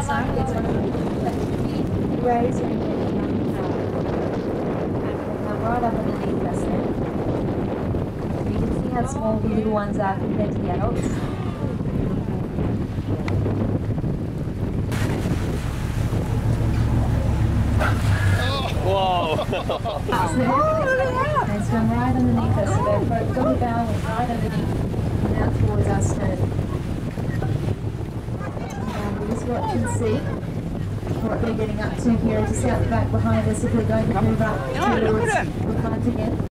side, it's on the raised and come right up underneath us there. You can see how small the little ones are compared to the adults. Whoa! They swim right underneath us, so their belly bow was right underneath, and out towards our stern. And we'll just watch and see what they're getting up to here, just out the back behind us if they're going to move up towards the front again.